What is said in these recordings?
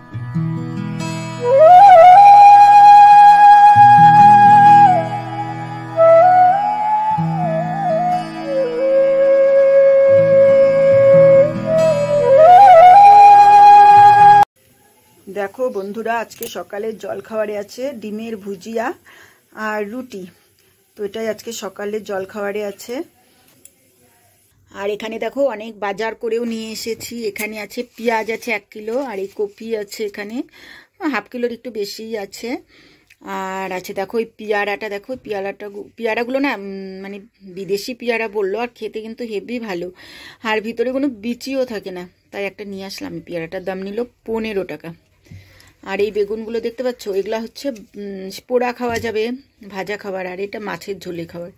দেখো বন্ধুরা, আজকে সকালের জলখাবারে আছে ডিমের ভুজিয়া আর রুটি। তো এটাই আজকে সকালের জলখাবারে আছে। আর এখানে দেখো অনেক বাজার করেও নিয়ে এসেছি। এখানে আছে পেঁয়াজ আছে 1 কিলো, আর এই কপি আছে এখানে হাফ কিলোর একটু বেশিই আছে। আর আছে দেখো এই পেয়ারাটা, দেখো পেয়ারাগুলো না মানে বিদেশি পেয়ারা বললো, আর খেতে কিন্তু হেভি ভালো, আর ভিতরে কোনো বিচিও থাকে না। তাই একটা নিয়ে আসলাম। পেয়ারাটার দাম নিল 15 টাকা। আর এই বেগুনগুলো দেখতে পাচ্ছ, এগুলা হচ্ছে পোড়া খাওয়া যাবে, ভাজা খাবার, আর এটা মাছের ঝোলে খাবার।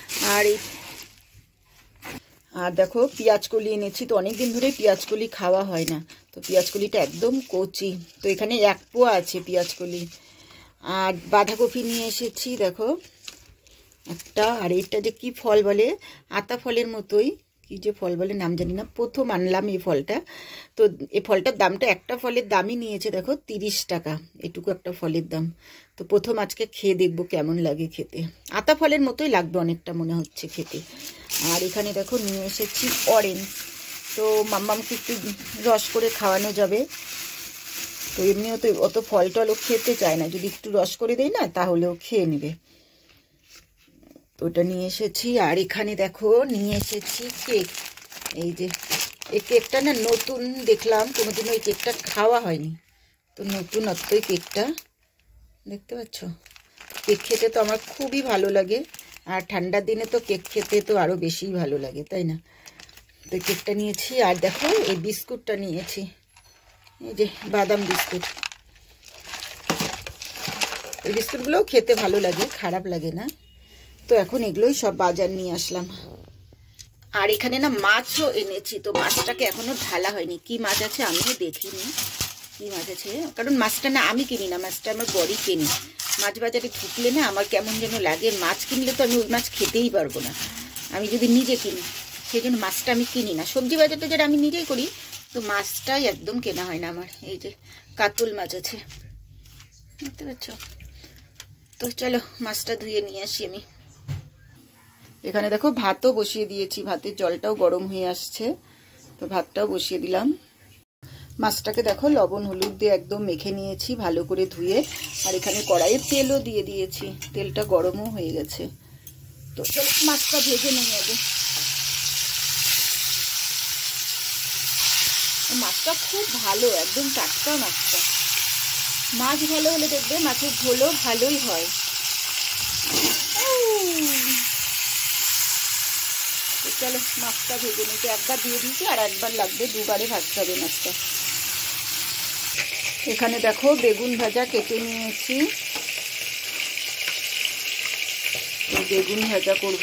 আর দেখো পেঁয়াজকলি এনেছি। তো অনেক দিন ধরে পেঁয়াজকলি খাওয়া হয় না, তো পেঁয়াজকলিটা একদম কচি। তো এখানে 1 পোয়া আছে পেঁয়াজকলি। আর বাঁধাকপি নিয়ে এসেছি দেখো একটা। আর এটা যে কি ফল বলে, আতা ফলের মতোই, কি যে ফল বলে নাম জানি না, প্রথম আনলাম এই ফলটা। তো এই ফলটার দামটা, একটা ফলের দামই নিয়েছে দেখো 30 টাকা, এটুকু একটা ফলের দাম। তো প্রথম আজকে খেয়ে দেখবো কেমন লাগে খেতে। আতা ফলের মতোই লাগবে অনেকটা মনে হচ্ছে খেতে। আর এখানে দেখো নিয়ে এসেছি অরেঞ্জ। তো মাম্মামকে একটু রস করে খাওয়ানো যাবে। তো এমনিও তো অত ফল টলও খেতে চায় না, যদি একটু রস করে দেয় না তাহলেও খেয়ে নেবে। তো ওটা নিয়ে এসেছি। আর এখানে দেখো নিয়ে এসেছি কেক। এই যে এই কেকটা না নতুন দেখলাম, কোনোদিনও এই কেকটা খাওয়া হয়নি, তো নতুনত্বই কেকটা, দেখতে পাচ্ছ। কেক খেতে তো আমার খুবই ভালো লাগে, আর ঠান্ডার দিনে তো কেক খেতে তো আরও বেশিই ভালো লাগে, তাই না? তো কেকটা নিয়েছি। আর দেখো এই বিস্কুটটা নিয়েছি, এই যে বাদাম বিস্কুট। এই বিস্কুটগুলোও খেতে ভালো লাগে, খারাপ লাগে না। তো এখন এগুলোই সব বাজার নিয়ে আসলাম। আর এখানে না মাছও এনেছি। তো মাছটাকে এখনো ঢালা হয়নি, কি মাছ আছে আমিও দেখিনি কি মাছ আছে, কারণ মাছটা না আমি কিনি না, মাছটা আমার বড়ি কিনি। মাছ বাজারে ঢুকলে না আমার কেমন যেন লাগে, মাছ কিনলে তো আমি ওই মাছ খেতেই পারবো না আমি যদি নিজে কিনি, সেই জন্য মাছটা আমি কিনি না। সবজি বাজারটা যেটা আমি নিজেই করি, তো মাছটাই একদম কেনা হয় না আমার। এই যে কাতল মাছ আছে, দেখতে পাচ্ছ। তো চলো মাছটা ধুয়ে নিয়ে আসি আমি। এখানে দেখো ভাতও বসিয়ে দিয়েছি, ভাতের জলটাও গরম হয়ে আসছে, তো ভাতটাও বসিয়ে দিলাম। মাছটাকে দেখো লবণ হলুদ দিয়ে একদম মেখে নিয়েছি ভালো করে ধুয়ে। আর এখানে কড়াইয়ে তেলও দিয়ে দিয়েছি, তেলটা গরমও হয়ে গেছে। তো চলো মাছটা ভেজে নিয়ে যাবে। মাছটা খুব ভালো, একদম টাটকা মাছটা। মাছ ভালো হলে দেখবে মাছের ঝোলও ভালোই হয়। চলো মাছটা ভেজে নিতে, একবার দিয়ে দিয়েছি আর একবার লাগবে, দুবারে ভাজতে হবে মাছটা। এখানে দেখো বেগুন ভাজা কেটে নিয়েছি, বেগুন ভাজা করব।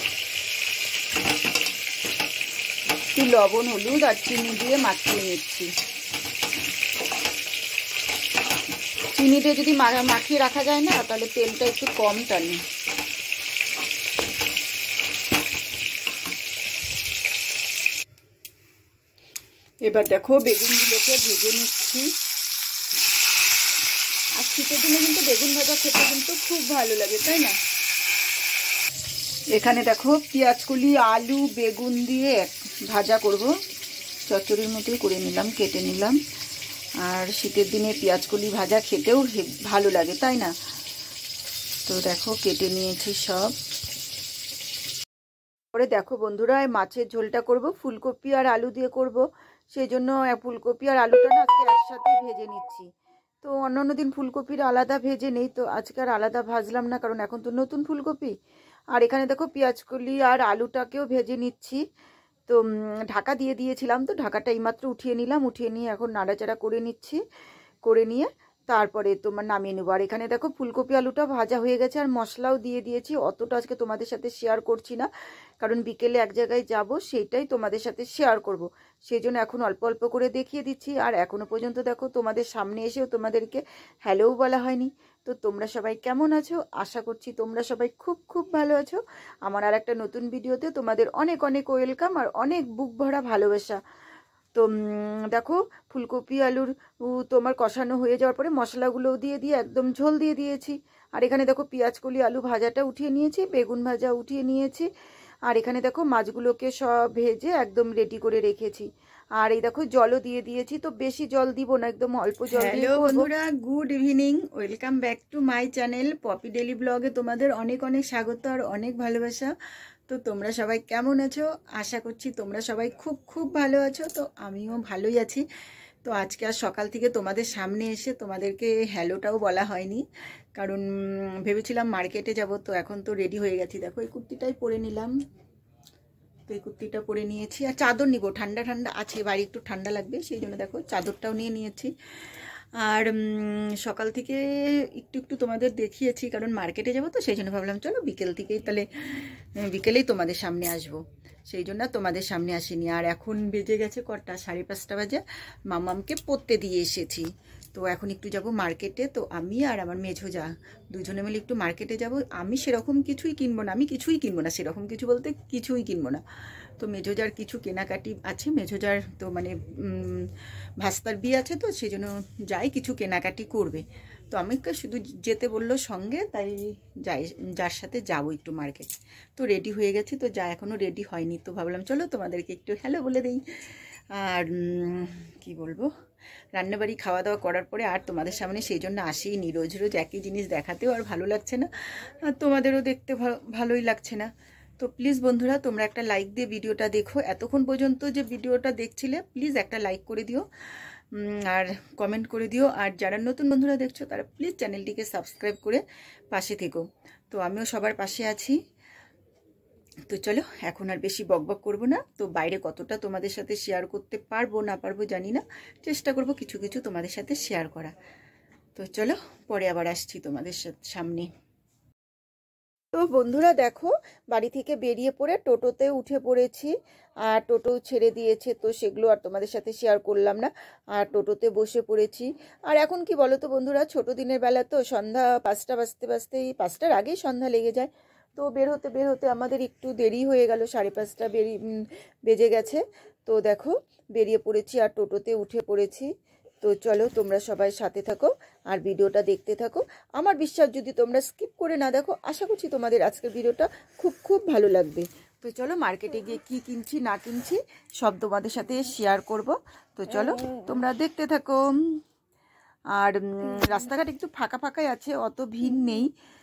একটু লবণ হলুদ আর চিনি দিয়ে মাখিয়ে নিচ্ছি। চিনি দিয়ে যদি মাখিয়ে রাখা যায় না, তাহলে তেলটা একটু কম টানে। এবার দেখো বেগুনগুলোকে ভেজে নিচ্ছি। আর শীতের দিনে কিন্তু বেগুন ভাজা খেতে কিন্তু খুব ভালো লাগে, তাই না? এখানে দেখো পেঁয়াজকলি আলু বেগুন দিয়ে ভাজা করব, চচ্চড়ির মতোই করে নিলাম, কেটে নিলাম। আর শীতের দিনে পেঁয়াজকলি ভাজা খেতেও ভালো লাগে, তাই না? তো দেখো কেটে নিয়েছি সব। পরে দেখো বন্ধুরা, মাছের ঝোলটা করব ফুলকপি আর আলু দিয়ে করব, সেই জন্য ফুলকপি আর আলুটা না আজকে একসাথে ভেজে নিচ্ছি। তো অন্য দিন ফুলকপির আলাদা ভেজে নেই, তো আজকে আর আলাদা ভাজলাম না, কারণ এখন তো নতুন ফুলকপি। আর এখানে দেখো পেঁয়াজকলি আর আলুটাকেও ভেজে নিচ্ছি। তো ঢাকা দিয়ে দিয়েছিলাম, তো ঢাকাটা এইমাত্র উঠিয়ে নিলাম, উঠিয়ে নিয়ে এখন নাড়াচাড়া করে নিচ্ছি, করে নিয়ে তারপরে তোমার নামিয়ে নেবো। আর এখানে দেখো ফুলকপি আলুটা ভাজা হয়ে গেছে, আর মশলাও দিয়ে দিয়েছি। অতটা আজকে তোমাদের সাথে শেয়ার করছি না, কারণ বিকেলে এক জায়গায় যাব, সেইটাই তোমাদের সাথে শেয়ার করব, সেই জন্য এখন অল্প অল্প করে দেখিয়ে দিচ্ছি। আর এখনো পর্যন্ত দেখো তোমাদের সামনে এসেও তোমাদেরকে হ্যালোও বলা হয়নি। তো তোমরা সবাই কেমন আছো? আশা করছি তোমরা সবাই খুব খুব ভালো আছো। আমার আর একটা নতুন ভিডিওতে তোমাদের অনেক অনেক ওয়েলকাম আর অনেক বুক ভরা ভালোবাসা। তো তো দেখো ফুলকপি আলুর তোমার কষানো হয়ে যাওয়ার পরে মশলাগুলোও দিয়ে একদম ঝোল দিয়ে দিয়েছি। আর এখানে দেখো পেঁয়াজ কলি আলু ভাজাটা উঠিয়ে নিয়েছি, বেগুন ভাজা উঠিয়ে নিয়েছি। আর এখানে দেখো মাছগুলোকে সব ভেজে একদম রেডি করে রেখেছি। আর এই দেখো জলও দিয়ে দিয়েছি, তো বেশি জল দিব না, একদম অল্প জল দিয়ে করব। বন্ধুরা, good evening, welcome back to my channel Popy daily ব্লগে তোমাদের অনেক অনেক স্বাগত আর অনেক ভালোবাসা। তো তোমরা সবাই কেমন আছো? আশা করছি তোমরা সবাই খুব খুব ভালো আছো। তো আমিও ভালোই আছি। তো আজকে আর সকাল থেকে তোমাদের সামনে এসে তোমাদেরকে হ্যালোটাও বলা হয়নি, কারণ ভেবেছিলাম মার্কেটে যাব। তো এখন তো রেডি হয়ে গেছি, দেখো এই কুর্তিটাই পরে নিলাম। তো এই কুর্তিটা পরে নিয়েছি আর চাদর নিব, ঠান্ডা ঠান্ডা আছে, বাড়ি একটু ঠান্ডা লাগবে, সেই জন্য দেখো চাদরটাও নিয়ে নিয়েছি। আর সকাল থেকে একটু একটু তোমাদের দেখিয়েছি, কারণ মার্কেটে যাবো, তো সেই জন্য ভাবলাম চলো বিকেল থেকেই তাহলে বিকেলেই তোমাদের সামনে আসবো, সেই জন্য তোমাদের সামনে আসিনি। আর এখন বেজে গেছে কটা, 5:30 বাজে। মামামকে পড়তে দিয়ে এসেছি। তো এখন একটু যাব মার্কেটে। তো আমি আর আমার মেঝোজা দুজনে মিলে একটু মার্কেটে যাব। আমি সেরকম কিছুই কিনবো না, আমি কিছুই কিনবো না, সেরকম কিছু বলতে কিছুই কিনবো না। তো মেঝোজার কিছু কেনাকাটি আছে, মেঝোজার তো মানে ভাস্তার বিয়ে আছে, তো সেই জন্য যাই কিছু কেনাকাটি করবে। তো আমি শুধু যেতে বললো সঙ্গে, তাই যাই, যার সাথে যাবো একটু মার্কেট। তো রেডি হয়ে গেছি, তো যা এখনও রেডি হয়নি, তো ভাবলাম চলো তোমাদেরকে একটু হ্যালো বলে দিই। আর কি বলবো, রান্নাবাড়ি খাওয়া দাওয়া করার পরে আর তোমাদের সামনে সেই জন্য আসিনি, রোজ রোজ একই জিনিস দেখাতেও আর ভালো লাগছে না, আর তোমাদেরও দেখতে ভালোই লাগছে না। তো প্লিজ বন্ধুরা, তোমরা একটা লাইক দিয়ে ভিডিওটা দেখো। এতক্ষণ পর্যন্ত যে ভিডিওটা দেখছিলে, প্লিজ একটা লাইক করে দিও আর কমেন্ট করে দিও। আর যারা নতুন বন্ধুরা দেখছো, তারা প্লিজ চ্যানেলটিকে সাবস্ক্রাইব করে পাশে থেকো। তো আমিও সবার পাশে আছি। তো চলো, এখন আর বেশি বকবক করবো না। তো বাইরে কতটা তোমাদের সাথে শেয়ার করতে পারবো না পারবো জানি না, চেষ্টা করব কিছু কিছু তোমাদের সাথে শেয়ার করা। তো চলো, পরে আবার আসছি তোমাদের সামনে। তো বন্ধুরা দেখো, বাড়ি থেকে বেরিয়ে পড়ে টোটোতে উঠে পড়েছি, আর টোটো ছেড়ে দিয়েছে, তো সেগুলো আর তোমাদের সাথে শেয়ার করলাম না। আর টোটোতে বসে পড়েছি। আর এখন কি বলো তো বন্ধুরা, ছোট দিনের বেলা তো সন্ধ্যা 5টা বাজতেই, 5টার আগেই সন্ধ্যা লেগে যায়। তো বের হতে আমাদের একটু দেরি হয়ে গেল, 5:30 বেজে গেছে। তো দেখো বেরিয়ে পড়েছি আর টোটোতে উঠে পড়েছি। তো চলো, তোমরা সবাই সাথে থাকো আর ভিডিওটা দেখতে থাকো। আমার বিশ্বাস যদি তোমরা স্কিপ করে না দেখো, আশা করছি তোমাদের আজকের ভিডিওটা খুব খুব ভালো লাগবে। তো চলো, মার্কেটে গিয়ে কি কিনছি না কিনছি সব তোমাদের সাথে শেয়ার করব। তো চলো তোমরা দেখতে থাকো। আর রাস্তাঘাট একটু ফাঁকা ফাঁকাই আছে, অত ভিড় নেই।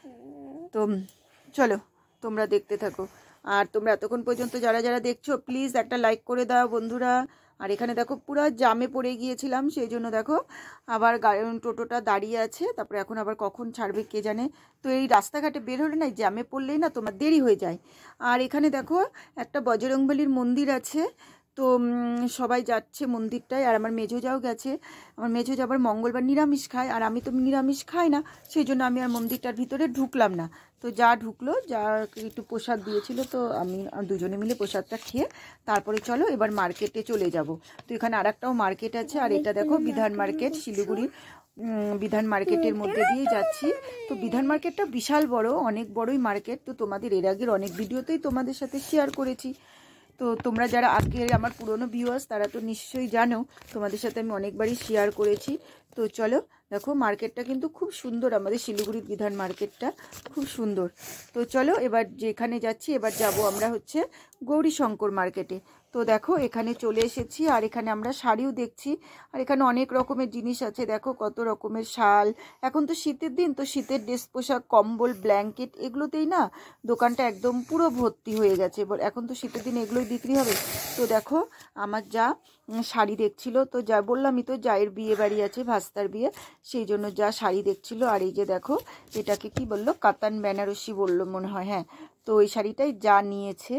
তো চলো তোমরা দেখতে থাকো। আর তোমরা এতক্ষণ পর্যন্ত যারা যারা দেখছো, প্লিজ একটা লাইক করে দাও বন্ধুরা। আর এখানে দেখো পুরো জামে পড়ে গিয়েছিলাম, সেই জন্য দেখো আবার টোটোটা দাঁড়িয়ে আছে, তারপরে এখন আবার কখন ছাড়বে কে জানে। তো এই রাস্তাঘাটে বের হলে না, জামে পড়লেই না তোমার দেরি হয়ে যায়। আর এখানে দেখো একটা বজরংবলীর মন্দির আছে, তো সবাই যাচ্ছে মন্দিরটায়। আর আমার মেঝোজাও গেছে। আমার মেঝোজা আবার মঙ্গলবার নিরামিষ খায়, আর আমি তো নিরামিষ খাই না, সেই জন্য আমি আর মন্দিরটার ভিতরে ঢুকলাম না। তো যা ঢুকলো, যা একটু প্রসাদ দিয়েছিল, তো আমি দুজনে মিলে প্রসাদটা খেয়ে তারপরে চলো এবার মার্কেটে চলে যাব। তো এখানে আর একটাও মার্কেট আছে, আর এটা দেখো বিধান মার্কেট, শিলিগুড়ির বিধান মার্কেটের মধ্যে দিয়ে যাচ্ছি। তো বিধান মার্কেটটা বিশাল বড়, অনেক বড়ই মার্কেট। তো তোমাদের এর আগের অনেক ভিডিওতেই তোমাদের সাথে শেয়ার করেছি। তো তোমরা যারা আগে আমার পুরনো ভিউয়ার্স, তারা তো নিশ্চয়ই জানো, তোমাদের সাথে আমি অনেকবারই শেয়ার করেছি। তো চলো দেখো, মার্কেটটা কিন্তু খুব সুন্দর, আমাদের শিলিগুড়ির বিধান মার্কেটটা খুব সুন্দর। তো চলো এবার যেখানে যাচ্ছি, এবার যাব আমরা হচ্ছে গৌরীশঙ্কর মার্কেটে। তো দেখো এখানে চলে এসেছি, আর এখানে আমরা শাড়িও দেখছি, আর এখানে অনেক রকমের জিনিস আছে। দেখো কত রকমের শাল, এখন তো শীতের দিন, তো শীতের ড্রেস পোশাক, কম্বল, ব্ল্যাঙ্কেট, এগুলোতেই না দোকানটা একদম পুরো ভর্তি হয়ে গেছে। এবার এখন তো শীতের দিন এগুলোই বিক্রি হবে। তো দেখো আমার যা শাড়ি দেখছিল, তো যা বললামই তো, জায়ের বিয়ে বাড়ি আছে, ভাস্তার বিয়ে, সেই জন্য যা শাড়ি দেখছিল। আর এই যে দেখো, এটাকে কি বললো, কাতান বেনারসি বললো মনে হয়, হ্যাঁ। তো ওই শাড়িটাই যা নিয়েছে।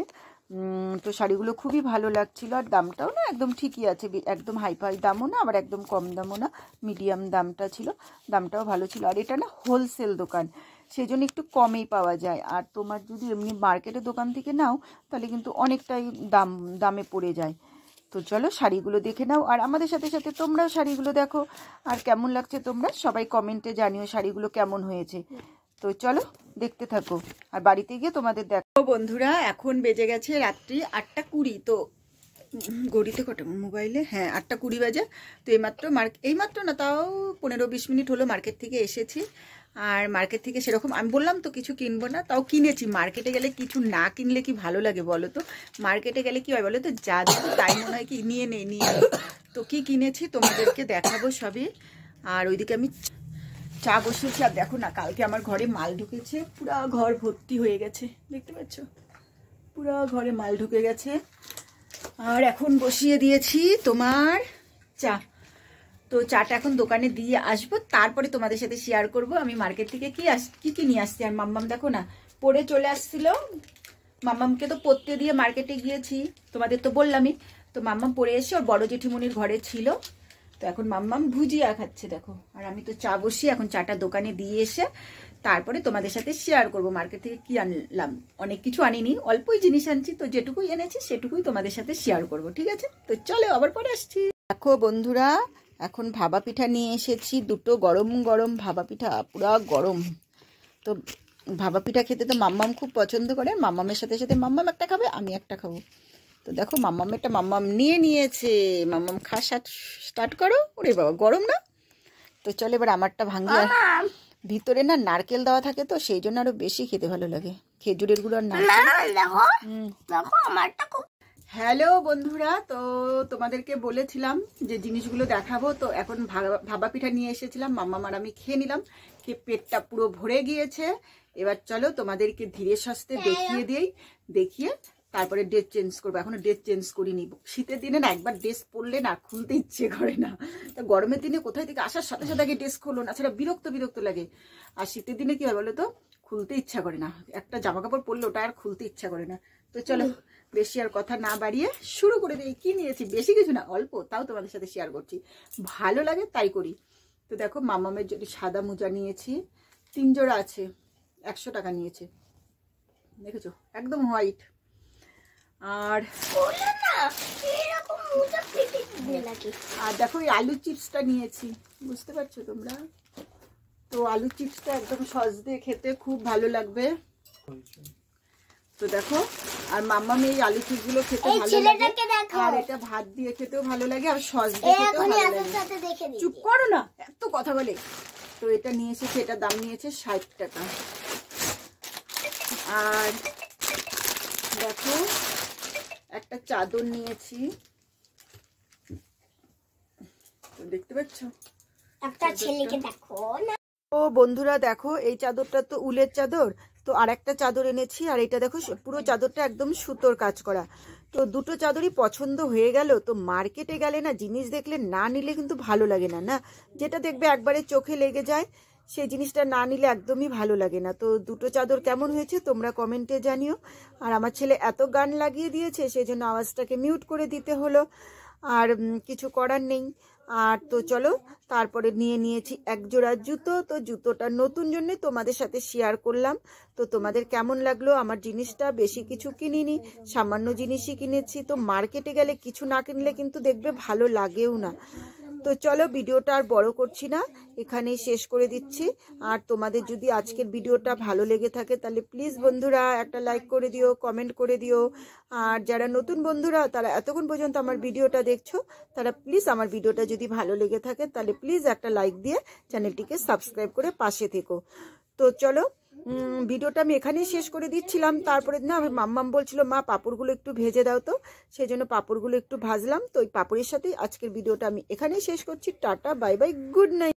তো শাড়িগুলো খুবই ভালো লাগছিল, আর দামটাও না একদম ঠিকই আছে, একদম হাইফাই দামও না, আবার একদম কম দামও না, মিডিয়াম দামটা ছিল, দামটাও ভালো ছিল। আর এটা না হোলসেল দোকান, সেই জন্য একটু কমেই পাওয়া যায়। আর তোমার যদি এমনি মার্কেটের দোকান থেকে নাও, তাহলে কিন্তু অনেকটাই দামে পড়ে যায়। তো চলো শাড়িগুলো দেখে নাও, আর আমাদের সাথে সাথে তোমরাও শাড়িগুলো দেখো, আর কেমন লাগছে তোমরা সবাই কমেন্টে জানিও শাড়িগুলো কেমন হয়েছে। তো চলো দেখতে থাকো, আর বাড়িতে গিয়ে তোমাদের দেখো। বন্ধুরা এখন বেজে গেছে রাত্রি 8টা 20। তো ঘড়িতে কটা মোবাইলে, হ্যাঁ 8:20 বাজে। তো এইমাত্র না, তাও 15-20 মিনিট হলো মার্কেট থেকে এসেছি। আর মার্কেট থেকে সেরকম আমি বললাম তো কিছু কিনবো না, তাও কিনেছি। মার্কেটে গেলে কিছু না কিনলে কি ভালো লাগে বলো তো? মার্কেটে গেলে কি হয় বলো তো, যা দেখো তাই মনে হয় কি নিয়ে নেই। তো কি কিনেছি তোমাদেরকে দেখাবো সবই। আর ওইদিকে আমি চা বসিয়েছি। আর দেখো না, কালকে আমার ঘরে মাল ঢুকেছে, পুরা ঘর ভর্তি হয়ে গেছে, দেখতে পাচ্ছ? পুরা ঘরে মাল ঢুকে গেছে। আর এখন বসিয়ে দিয়েছি তোমার চা। তো চাটা এখন দোকানে দিয়ে আসবো, তারপরে তোমাদের সাথে শেয়ার করব আমি মার্কেট থেকে কি নিয়ে আসছি। আর মাম্মাম দেখো না পড়ে চলে আসছিল। মাম্মামকে তো পড়তে দিয়ে মার্কেটে গিয়েছি, তোমাদের তো বললামই। তো মাম্মাম পড়ে এসে ওর বড় জেঠিমনির ঘরে ছিল। তো এখন মাম্মাম ভুজিয়া খাচ্ছে দেখো। আর আমি তো চা বসিয়ে এখন চাটা দোকানে দিয়ে এসে তারপরে তোমাদের সাথে শেয়ার করব মার্কেট থেকে কি আনলাম। অনেক কিছু আনিনি, অল্পই জিনিস আনছি। তো যেটুকুই এনেছি সেটুকুই তোমাদের সাথে শেয়ার করব, ঠিক আছে? তো চলো আবার পরে আসছি। দেখো বন্ধুরা, এখন ভাপা পিঠা নিয়ে এসেছি, দুটো গরম গরম ভাপা পিঠা, পুরা গরম। তো ভাপা পিঠা খেতে তো মাম্মাম খুব পছন্দ করে। মাম্মামের সাথে সাথে মাম্মাম একটা খাবে, আমি একটা খাবো। তো দেখো মাম্মামেরটা মাম্মাম নিয়ে নিয়েছে। মাম্মাম স্টার্ট করো। ওরে বাবা, গরম না? তো চলো এবার আমারটা ভাঙিয়ে। ভিতরে না নারকেল দেওয়া থাকে, তো সেই জন্য আরো বেশি খেতে ভালো লাগে। খেজুরের গুঁড়ো আর নারকেল। হ্যালো বন্ধুরা, তো তোমাদেরকে বলেছিলাম যে জিনিসগুলো দেখাবো। তো এখন ভাপা পিঠা নিয়ে এসেছিলাম, মাম্মাম আর আমি খেয়ে নিলাম। খেয়ে পেটটা পুরো ভরে গিয়েছে। এবার চলো তোমাদেরকে ধীরে সুস্থে দেখিয়ে তারপরে ড্রেস চেঞ্জ করবো। এখনো ড্রেস চেঞ্জ করিনি। শীতের দিনে না একবার ড্রেস পরলে না খুলতে ইচ্ছে করে না। তো গরমের দিনে কোথায় থেকে আসার সাথে সাথে আগে ড্রেস খোলো না, সেটা বিরক্ত লাগে। আর শীতের দিনে কি হয় বলো তো, খুলতে ইচ্ছা করে না। একটা জামা কাপড় পরলে ওটা আর খুলতে ইচ্ছা করে না। তো চলো বেশি আর কথা না বাড়িয়ে শুরু করে দিই। কি নিয়েছি, বেশি কিছু না, অল্প, তাও তোমাদের সাথে শেয়ার করছি। ভালো লাগে তাই করি। তো দেখো মাম্মামের যদি সাদা মোজা নিয়েছি, 3 জোড়া আছে, 100 টাকা নিয়েছে, দেখেছো? একদম হোয়াইট। আর দেখো এই আলু চিপসটা নিয়েছি, বুঝতে পারছো তোমরা? তো আলু চিপসটা একদম সস দিয়ে খেতে খুব ভালো লাগবে। তো দেখো, আর মাম্মাম এই আলু চিপস গুলো খেতে ভালো লাগে, আর এটা ভাত দিয়ে খেতেও ভালো লাগে, আর সস দিয়ে খেতেও ভালো লাগে। চুপ করো না, এত কথা বলে। তো এটা নিয়ে এসেছি, এটা দাম নিয়েছে 60 টাকা। আর দেখো একটা চাদর নিয়েছি, দেখতে পাচ্ছ? একটা ছেলেকে দেখো না। ও বন্ধুরা দেখো, এই চাদরটা তো উলের চাদর। তো আর একটা চাদর এনেছি, আর এটা দেখো পুরো চাদরটা একদম সুতোর কাজ করা। তো দুটো চাদরই পছন্দ হয়ে গেল। তো মার্কেটে গেলে না জিনিস দেখলে না নিলে কিন্তু ভালো লাগে না, যেটা দেখবে একবারে চোখে লেগে যায় সেই জিনিসটা না নিলে একদমই ভালো লাগে না। তো দুটো চাদর কেমন হয়েছে তোমরা কমেন্টে জানিও। আর আমার ছেলে এত গান লাগিয়ে দিয়েছে, সেই জন্য আওয়াজটাকে মিউট করে দিতে হলো, আর কিছু করার নেই। আর তো চলো তারপরে নিয়েছি এক জোড়া জুতো। তো জুতোটা নতুন জন্য তোমাদের সাথে শেয়ার করলাম। তো তোমাদের কেমন লাগলো আমার জিনিসটা? বেশি কিছু কিনিনি, সামান্য জিনিসই কিনেছি। তো মার্কেটে গেলে কিছু না কিনলে কিন্তু দেখবে ভালো লাগেও না। তো চলো ভিডিওটা আর বড় করছি না, এখানেই শেষ করে দিচ্ছি। আর তোমাদের যদি আজকের ভিডিওটা ভালো লেগে থাকে তাহলে প্লিজ বন্ধুরা একটা লাইক করে দিও, কমেন্ট করে দিও। আর যারা নতুন বন্ধুরা তারা এতক্ষণ পর্যন্ত আমার ভিডিওটা দেখছো, তারা প্লিজ আমার ভিডিওটা যদি ভালো লেগে থাকে তাহলে প্লিজ একটা লাইক দিয়ে চ্যানেলটিকে সাবস্ক্রাইব করে পাশে থেকো। তো চলো ভিডিওটা আমি এখানেই শেষ করে দিচ্ছিলাম। তারপরে না আমার মাম্মাম বলছিল, মা পাঁপড়গুলো একটু ভেজে দাও। তো সেই জন্য পাঁপড়গুলো একটু ভাজলাম। তো ওই পাঁপড়ের সাথেই আজকের ভিডিওটা আমি এখানেই শেষ করছি। Tata, bye bye, good night.